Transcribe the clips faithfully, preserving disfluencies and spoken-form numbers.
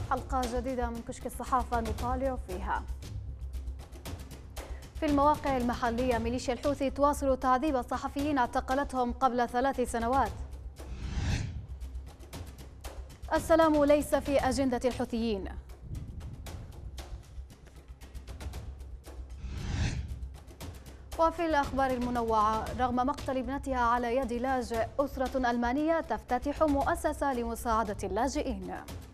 حلقة جديدة من كشك الصحافة نطالع فيها. في المواقع المحلية ميليشيا الحوثي تواصل تعذيب الصحفيين اعتقلتهم قبل ثلاث سنوات. السلام ليس في أجندة الحوثيين. وفي الأخبار المنوعة، رغم مقتل ابنتها على يد لاجئ، أسرة ألمانية تفتتح مؤسسة لمساعدة اللاجئين.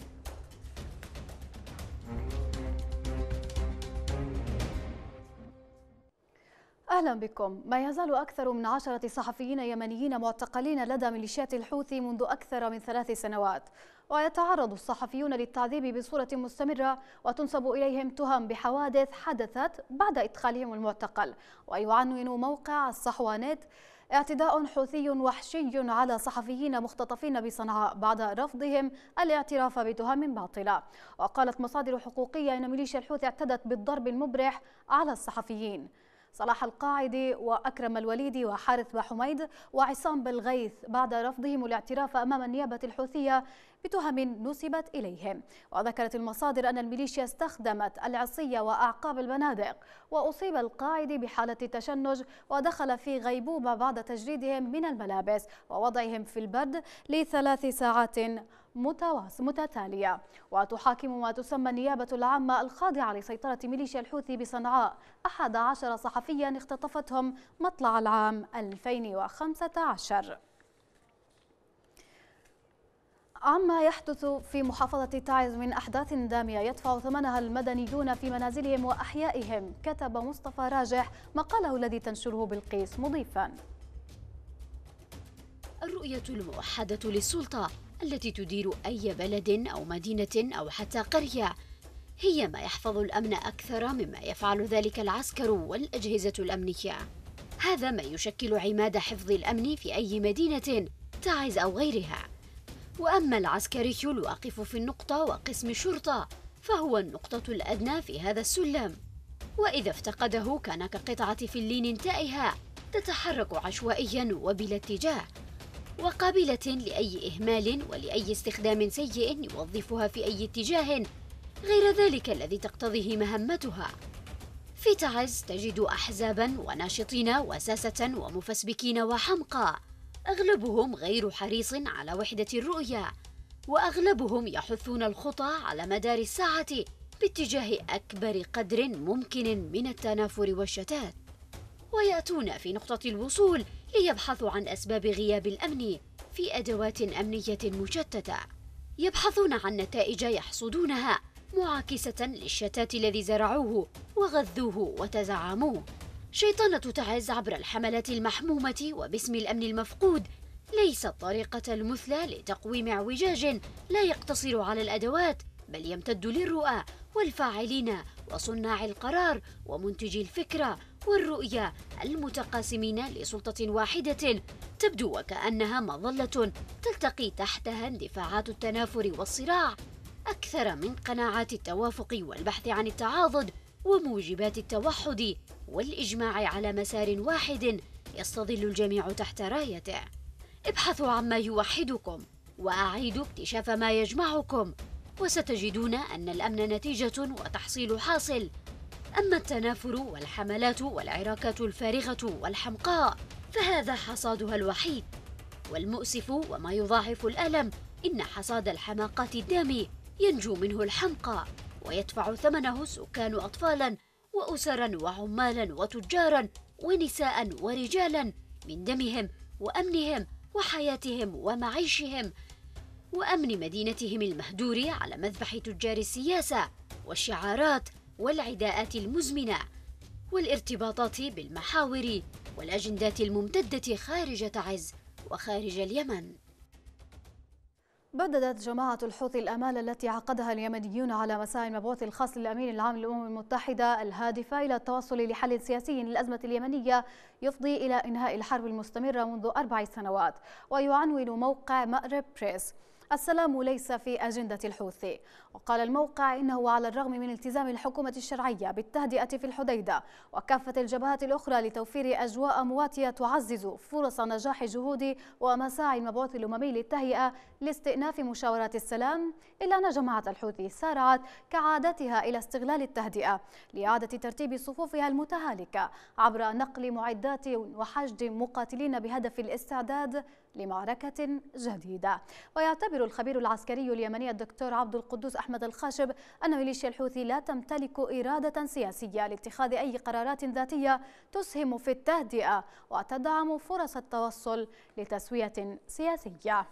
أهلا بكم. ما يزال أكثر من عشرة صحفيين يمنيين معتقلين لدى ميليشيات الحوثي منذ أكثر من ثلاث سنوات، ويتعرض الصحفيون للتعذيب بصورة مستمرة، وتنسب إليهم تهم بحوادث حدثت بعد إدخالهم المعتقل. ويعنون موقع الصحوانت: اعتداء حوثي وحشي على صحفيين مختطفين بصنعاء بعد رفضهم الاعتراف بتهم باطلة. وقالت مصادر حقوقية إن ميليشيا الحوثي اعتدت بالضرب المبرح على الصحفيين صلاح القاعدي وأكرم الوليدي وحارث بحميد وعصام بالغيث بعد رفضهم الاعتراف أمام النيابة الحوثية بتهم نسبت إليهم. وذكرت المصادر أن الميليشيا استخدمت العصية وأعقاب البنادق، وأصيب القاعدي بحالة تشنج ودخل في غيبوبة بعد تجريدهم من الملابس ووضعهم في البرد لثلاث ساعات متتالية. وتحاكم ما تسمى النيابة العامة الخاضعة لسيطرة ميليشيا الحوثي بصنعاء أحد عشر صحفيا اختطفتهم مطلع العام ألفين وخمسة عشر. عما يحدث في محافظة تعز من أحداث دامية يدفع ثمنها المدنيون في منازلهم وأحيائهم، كتب مصطفى راجح مقاله الذي تنشره بلقيس مضيفا: الرؤية الموحدة للسلطة التي تدير أي بلد أو مدينة أو حتى قرية هي ما يحفظ الأمن أكثر مما يفعل ذلك العسكر والأجهزة الأمنية. هذا ما يشكل عماد حفظ الأمن في أي مدينة، تعز أو غيرها. وأما العسكري الواقف في النقطة وقسم الشرطة فهو النقطة الأدنى في هذا السلم، وإذا افتقده كان كقطعة فلين تائهة تتحرك عشوائيا وبلا اتجاه، وقابلة لأي إهمال ولأي استخدام سيء يوظفها في أي اتجاه غير ذلك الذي تقتضيه مهمتها. في تعز تجد أحزابا وناشطين وساسة ومفسبكين وحمقى، أغلبهم غير حريص على وحدة الرؤية، وأغلبهم يحثون الخطى على مدار الساعة باتجاه أكبر قدر ممكن من التنافر والشتات، ويأتون في نقطة الوصول ليبحثوا عن أسباب غياب الأمن في أدوات أمنية مشتتة، يبحثون عن نتائج يحصدونها معاكسة للشتات الذي زرعوه وغذوه وتزعموه. شيطنة تعز عبر الحملات المحمومة وباسم الأمن المفقود ليست طريقة المثلى لتقويم اعوجاج لا يقتصر على الأدوات، بل يمتد للرؤى والفاعلين وصناع القرار ومنتجي الفكرة والرؤية المتقاسمين لسلطة واحدة تبدو وكأنها مظلة تلتقي تحتها اندفاعات التنافر والصراع أكثر من قناعات التوافق والبحث عن التعاضد وموجبات التوحد والإجماع على مسار واحد يستظل الجميع تحت رايته. ابحثوا عما يوحدكم وأعيدوا اكتشاف ما يجمعكم، وستجدون أن الأمن نتيجة وتحصيل حاصل. أما التنافر والحملات والعراكات الفارغة والحمقاء فهذا حصادها الوحيد. والمؤسف وما يضاعف الألم إن حصاد الحماقات الدامي ينجو منه الحمقى، ويدفع ثمنه سكان أطفالا وأسرا وعمالا وتجارا ونساء ورجالا من دمهم وأمنهم وحياتهم ومعيشهم وأمن مدينتهم المهدور على مذبح تجار السياسة والشعارات والعداءات المزمنة والارتباطات بالمحاور والأجندات الممتدة خارج تعز وخارج اليمن. بددت جماعة الحوثي الآمال التي عقدها اليمنيون على مساء المبعوث الخاص للأمين العام للأمم المتحدة الهادفة إلى التوصل لحل سياسي للأزمة اليمنية يفضي إلى إنهاء الحرب المستمرة منذ أربع سنوات. ويعنون موقع مأرب بريس: السلام ليس في أجندة الحوثي. وقال الموقع إنه على الرغم من التزام الحكومة الشرعية بالتهدئة في الحديدة وكافة الجبهات الأخرى لتوفير أجواء مواتية تعزز فرص نجاح جهود ومساعي المبعوث الأممي للتهيئة لاستئناف مشاورات السلام، إلا أن جماعة الحوثي سارعت كعادتها إلى استغلال التهدئة لإعادة ترتيب صفوفها المتهالكة عبر نقل معدات وحشد مقاتلين بهدف الاستعداد لمعركة جديدة. ويعتبر الخبير العسكري اليمني الدكتور عبد القدوس أحمد الخاشب أن ميليشيا الحوثي لا تمتلك إرادة سياسية لاتخاذ أي قرارات ذاتية تسهم في التهدئة وتدعم فرص التوصل لتسوية سياسية.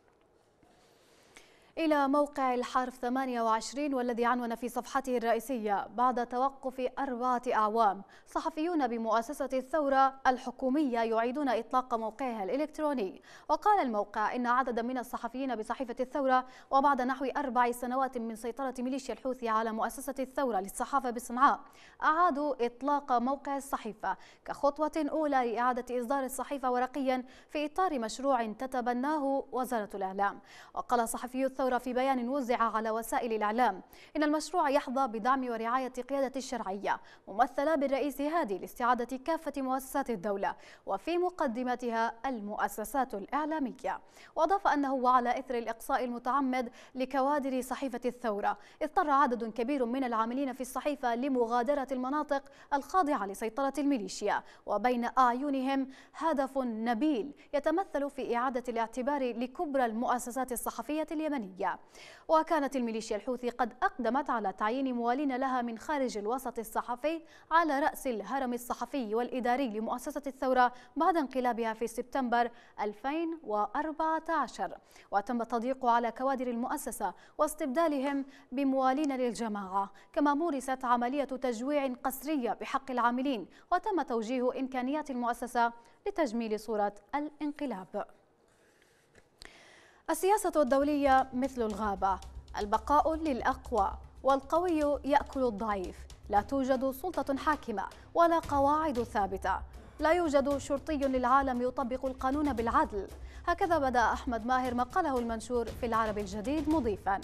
إلى موقع الحرف ثمانية وعشرين والذي عنون في صفحته الرئيسية: بعد توقف أربعة أعوام صحفيون بمؤسسة الثورة الحكومية يعيدون إطلاق موقعها الإلكتروني. وقال الموقع إن عددا من الصحفيين بصحيفة الثورة وبعد نحو أربع سنوات من سيطرة ميليشيا الحوثي على مؤسسة الثورة للصحافة بصنعاء أعادوا إطلاق موقع الصحيفة كخطوة أولى لإعادة إصدار الصحيفة ورقيا في إطار مشروع تتبناه وزارة الإعلام. وقال صحفي الثورة في بيان وزع على وسائل الإعلام إن المشروع يحظى بدعم ورعاية قيادة الشرعية ممثلة بالرئيس هادي لاستعادة كافة مؤسسات الدولة وفي مقدمتها المؤسسات الإعلامية. وأضاف أنه وعلى إثر الإقصاء المتعمد لكوادر صحيفة الثورة اضطر عدد كبير من العاملين في الصحيفة لمغادرة المناطق الخاضعة لسيطرة الميليشيا، وبين أعينهم هدف نبيل يتمثل في إعادة الاعتبار لكبرى المؤسسات الصحفية اليمنية. وكانت الميليشيا الحوثي قد أقدمت على تعيين موالين لها من خارج الوسط الصحفي على رأس الهرم الصحفي والإداري لمؤسسة الثورة بعد انقلابها في سبتمبر ألفين وأربعة عشر. وتم التضييق على كوادر المؤسسة واستبدالهم بموالين للجماعة، كما مورست عملية تجويع قسرية بحق العاملين وتم توجيه إمكانيات المؤسسة لتجميل صورة الانقلاب. السياسة الدولية مثل الغابة، البقاء للأقوى والقوي يأكل الضعيف، لا توجد سلطة حاكمة ولا قواعد ثابتة، لا يوجد شرطي للعالم يطبق القانون بالعدل. هكذا بدأ أحمد ماهر مقاله المنشور في العرب الجديد مضيفاً: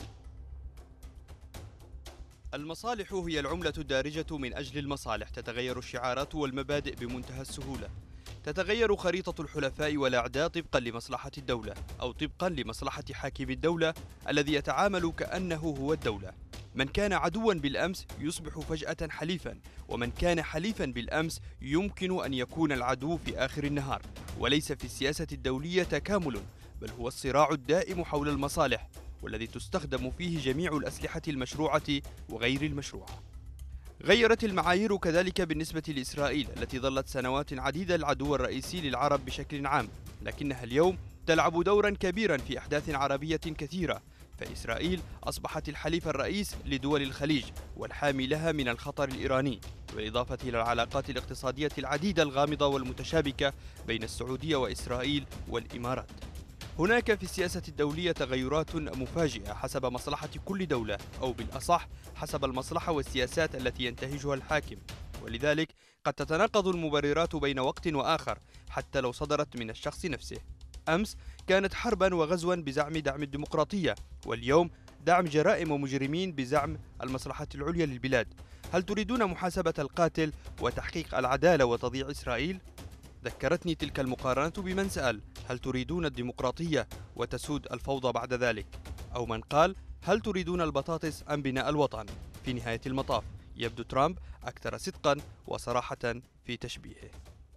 المصالح هي العملة الدارجة من أجل المصالح، تتغير الشعارات والمبادئ بمنتهى السهولة، تتغير خريطة الحلفاء والأعداء طبقا لمصلحة الدولة أو طبقا لمصلحة حاكم الدولة الذي يتعامل كأنه هو الدولة. من كان عدوا بالأمس يصبح فجأة حليفا، ومن كان حليفا بالأمس يمكن أن يكون العدو في آخر النهار. وليس في السياسة الدولية تكامل، بل هو الصراع الدائم حول المصالح، والذي تستخدم فيه جميع الأسلحة المشروعة وغير المشروعة. غيرت المعايير كذلك بالنسبة لإسرائيل التي ظلت سنوات عديدة العدو الرئيسي للعرب بشكل عام، لكنها اليوم تلعب دورا كبيرا في أحداث عربية كثيرة. فإسرائيل أصبحت الحليف الرئيس لدول الخليج والحامي لها من الخطر الإيراني، بالإضافة إلى العلاقات الاقتصادية العديدة الغامضة والمتشابكة بين السعودية وإسرائيل والإمارات. هناك في السياسة الدولية تغيرات مفاجئة حسب مصلحة كل دولة، أو بالأصح حسب المصلحة والسياسات التي ينتهجها الحاكم، ولذلك قد تتناقض المبررات بين وقت وآخر حتى لو صدرت من الشخص نفسه. أمس كانت حربا وغزوا بزعم دعم الديمقراطية، واليوم دعم جرائم ومجرمين بزعم المصلحة العليا للبلاد. هل تريدون محاسبة القاتل وتحقيق العدالة وتضييع إسرائيل؟ ذكرتني تلك المقارنة بمن سأل: هل تريدون الديمقراطية وتسود الفوضى بعد ذلك؟ أو من قال: هل تريدون البطاطس أم بناء الوطن؟ في نهاية المطاف يبدو ترامب أكثر صدقا وصراحة في تشبيهه.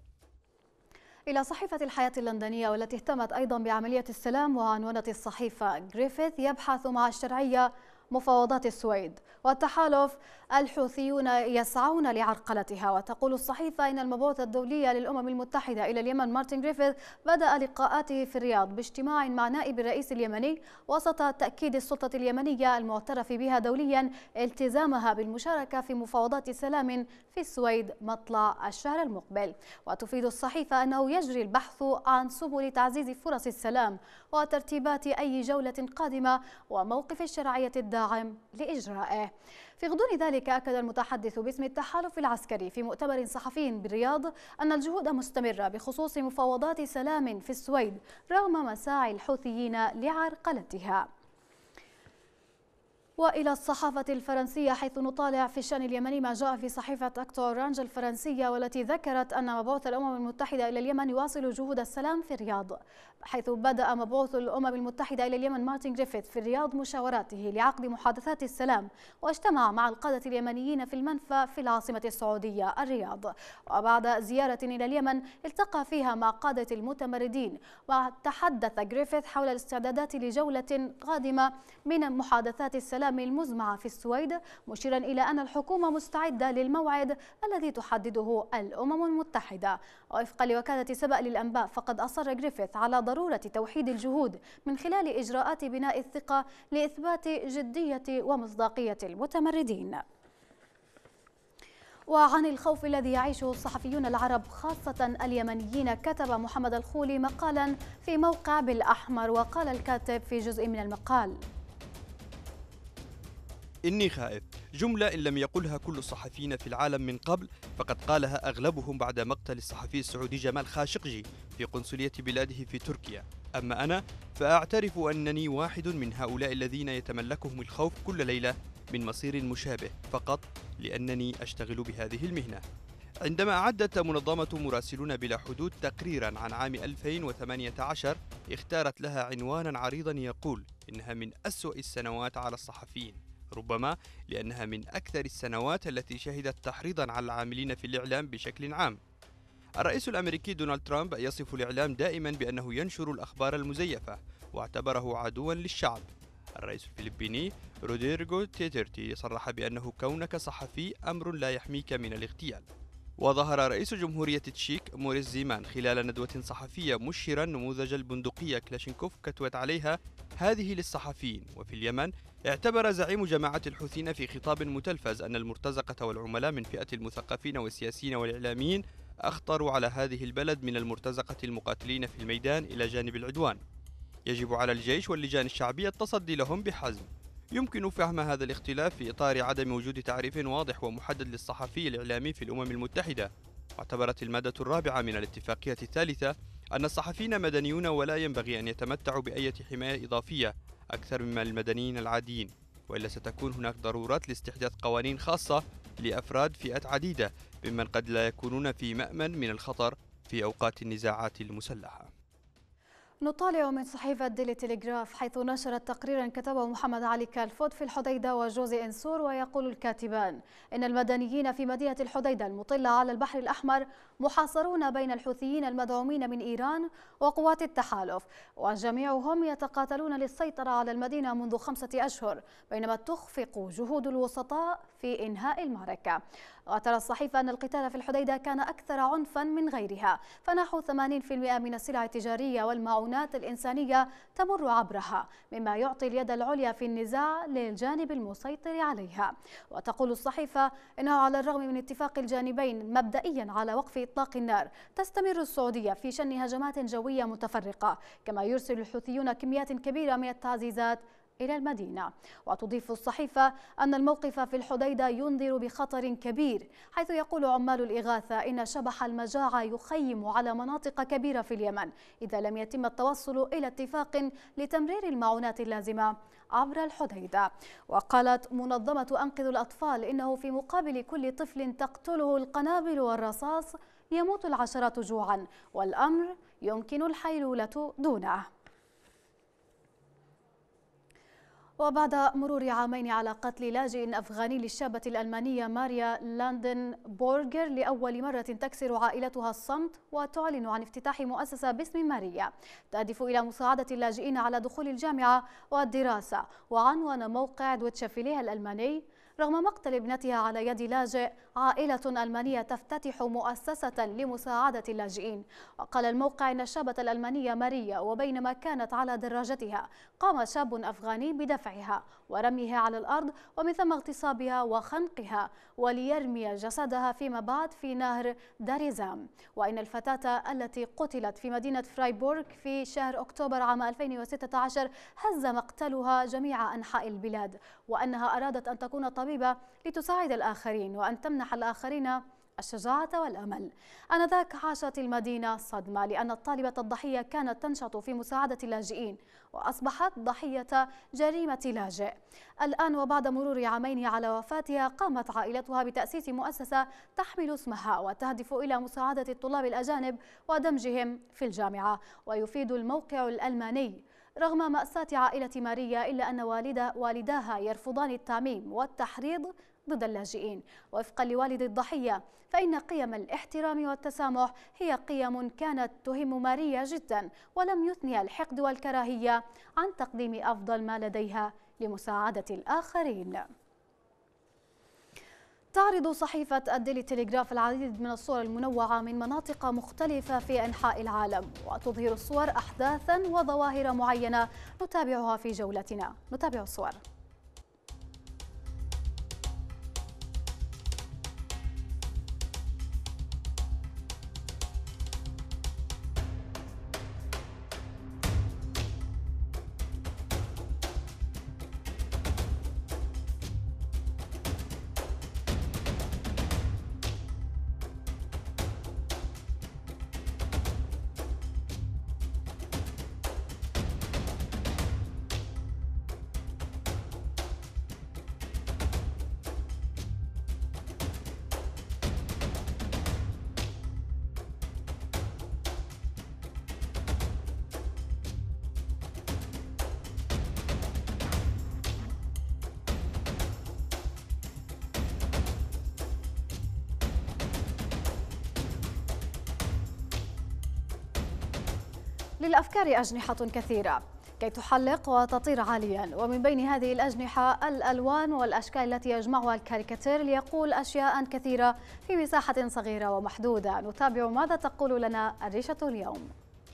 إلى صحيفة الحياة اللندنية والتي اهتمت أيضا بعملية السلام، وعنونت الصحيفة: جريفيث يبحث مع الشرعية مفاوضات السويد والتحالف الحوثيون يسعون لعرقلتها. وتقول الصحيفة إن المبعوث الدولي للأمم المتحدة إلى اليمن مارتن جريفيث بدأ لقاءاته في الرياض باجتماع مع نائب الرئيس اليمني وسط تأكيد السلطة اليمنية المعترف بها دوليا التزامها بالمشاركة في مفاوضات سلام في السويد مطلع الشهر المقبل. وتفيد الصحيفة أنه يجري البحث عن سبل تعزيز فرص السلام وترتيبات أي جولة قادمة وموقف الشرعية الداعم لإجرائه. في غضون ذلك أكد المتحدث باسم التحالف العسكري في مؤتمر صحفي بالرياض أن الجهود مستمرة بخصوص مفاوضات سلام في السويد رغم مساعي الحوثيين لعرقلتها. وإلى الصحافة الفرنسية، حيث نطالع في الشأن اليمني ما جاء في صحيفة أكتو أورانج الفرنسية، والتي ذكرت أن مبعوث الأمم المتحدة إلى اليمن يواصل جهود السلام في الرياض، حيث بدأ مبعوث الأمم المتحدة إلى اليمن مارتن جريفيث في الرياض مشاوراته لعقد محادثات السلام، واجتمع مع القادة اليمنيين في المنفى في العاصمة السعودية الرياض. وبعد زيارة إلى اليمن التقى فيها مع قادة المتمردين، وتحدث جريفيث حول الاستعدادات لجولة قادمة من محادثات السلام المزمعة في السويد، مشيرا إلى أن الحكومة مستعدة للموعد الذي تحدده الأمم المتحدة. وفقا لوكالة سبأ للأنباء، فقد أصر جريفيث على ضرورة توحيد الجهود من خلال إجراءات بناء الثقة لإثبات جدية ومصداقية المتمردين. وعن الخوف الذي يعيشه الصحفيون العرب خاصة اليمنيين، كتب محمد الخولي مقالا في موقع بالأحمر، وقال الكاتب في جزء من المقال: إني خائف، جملة إن لم يقلها كل الصحفيين في العالم من قبل فقد قالها أغلبهم بعد مقتل الصحفي السعودي جمال خاشقجي في قنصلية بلاده في تركيا. أما أنا فأعترف أنني واحد من هؤلاء الذين يتملكهم الخوف كل ليلة من مصير مشابه، فقط لأنني أشتغل بهذه المهنة. عندما أعدت منظمة مراسلون بلا حدود تقريرا عن عام ألفين وثمانية عشر اختارت لها عنوانا عريضا يقول إنها من أسوأ السنوات على الصحفيين، ربما لأنها من أكثر السنوات التي شهدت تحريضا على العاملين في الإعلام بشكل عام. الرئيس الأمريكي دونالد ترامب يصف الإعلام دائما بأنه ينشر الأخبار المزيفة واعتبره عدوا للشعب. الرئيس الفلبيني رودريغو تيترتي صرح بأنه كونك صحفي أمر لا يحميك من الاغتيال. وظهر رئيس جمهورية تشيك موريس زيمان خلال ندوة صحفية مشهرا نموذج البندقية كلاشينكوف كتبت عليها هذه للصحفيين. وفي اليمن اعتبر زعيم جماعة الحوثيين في خطاب متلفز أن المرتزقة والعملاء من فئة المثقفين والسياسيين والإعلاميين أخطروا على هذه البلد من المرتزقة المقاتلين في الميدان إلى جانب العدوان. يجب على الجيش واللجان الشعبية التصدي لهم بحزم. يمكن فهم هذا الاختلاف في إطار عدم وجود تعريف واضح ومحدد للصحفي الإعلامي في الأمم المتحدة. واعتبرت المادة الرابعة من الاتفاقية الثالثة أن الصحفيين مدنيون ولا ينبغي أن يتمتعوا بأي حماية إضافية أكثر مما المدنيين العاديين، وإلا ستكون هناك ضرورات لاستحداث قوانين خاصة لأفراد فئات عديدة ممن قد لا يكونون في مأمن من الخطر في أوقات النزاعات المسلحة. نطالع من صحيفة ديلي تيليغراف، حيث نشرت تقريرا كتبه محمد علي كالفوت في الحديدة وجوزي إنسور، ويقول الكاتبان إن المدنيين في مدينة الحديدة المطلة على البحر الأحمر محاصرون بين الحوثيين المدعومين من إيران وقوات التحالف، وجميعهم يتقاتلون للسيطرة على المدينة منذ خمسة أشهر، بينما تخفق جهود الوسطاء في إنهاء المعركة. وترى الصحيفة أن القتال في الحديدة كان أكثر عنفا من غيرها، فنحو ثمانين بالمئة من السلع التجارية والمعونات الإنسانية تمر عبرها، مما يعطي اليد العليا في النزاع للجانب المسيطر عليها. وتقول الصحيفة إنه على الرغم من اتفاق الجانبين مبدئيا على وقف إطلاق النار، تستمر السعودية في شن هجمات جوية متفرقة، كما يرسل الحوثيون كميات كبيرة من التعزيزات إلى المدينة. وتضيف الصحيفة أن الموقف في الحديدة ينذر بخطر كبير، حيث يقول عمال الإغاثة إن شبح المجاعة يخيم على مناطق كبيرة في اليمن إذا لم يتم التوصل إلى اتفاق لتمرير المعونات اللازمة عبر الحديدة. وقالت منظمة أنقذ الأطفال إنه في مقابل كل طفل تقتله القنابل والرصاص يموت العشرات جوعا، والأمر يمكن الحيلولة دونه. وبعد مرور عامين على قتل لاجئ أفغاني للشابة الألمانية ماريا لاندن بورغر، لأول مرة تكسر عائلتها الصمت وتعلن عن افتتاح مؤسسة باسم ماريا تهدف إلى مساعدة اللاجئين على دخول الجامعة والدراسة. وعنوان موقع دويتشفيليه الألماني: رغم مقتل ابنتها على يد لاجئ، عائلة ألمانية تفتتح مؤسسة لمساعدة اللاجئين. وقال الموقع إن الشابة الألمانية ماريا وبينما كانت على دراجتها قام شاب أفغاني بدفعها ورميها على الأرض، ومن ثم اغتصابها وخنقها وليرمي جسدها فيما بعد في نهر داريزام. وإن الفتاة التي قتلت في مدينة فرايبورغ في شهر أكتوبر عام ألفين وستة عشر هز مقتلها جميع أنحاء البلاد، وأنها أرادت أن تكون طبيبة لتساعد الآخرين وأن تمنح الآخرين الشجاعة والأمل. آنذاك عاشت المدينة صدمة لأن الطالبة الضحية كانت تنشط في مساعدة اللاجئين وأصبحت ضحية جريمة لاجئ. الآن وبعد مرور عامين على وفاتها قامت عائلتها بتأسيس مؤسسة تحمل اسمها وتهدف إلى مساعدة الطلاب الأجانب ودمجهم في الجامعة. ويفيد الموقع الألماني رغم مأساة عائلة ماريا إلا أن والد والداها يرفضان التعميم والتحريض ضد اللاجئين. وفقا لوالد الضحية فإن قيم الاحترام والتسامح هي قيم كانت تهم ماريا جدا، ولم يثني الحقد والكراهية عن تقديم أفضل ما لديها لمساعدة الآخرين. تعرض صحيفة الديلي تيليغراف العديد من الصور المنوعة من مناطق مختلفة في أنحاء العالم، وتظهر الصور أحداثا وظواهر معينة نتابعها في جولتنا. نتابع الصور. للأفكار أجنحة كثيرة كي تحلق وتطير عاليا، ومن بين هذه الأجنحة الألوان والأشكال التي يجمعها الكاريكاتير ليقول أشياء كثيرة في مساحة صغيرة ومحدودة. نتابع ماذا تقول لنا الريشة اليوم.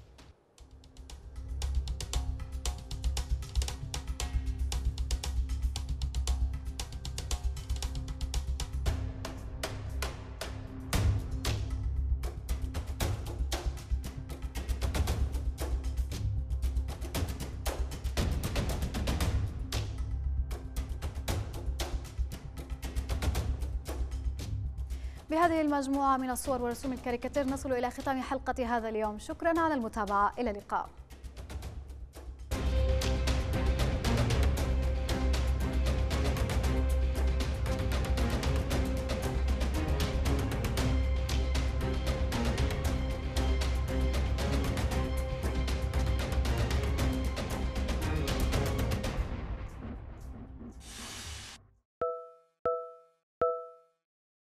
بهذه المجموعة من الصور ورسوم الكاريكاتير نصل إلى ختام حلقة هذا اليوم. شكرا على المتابعة، إلى اللقاء.